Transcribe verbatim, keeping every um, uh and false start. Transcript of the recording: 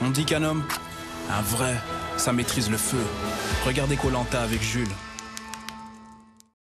On dit qu'un homme, un vrai, ça maîtrise le feu. Regardez koh-Lanta avec Jules.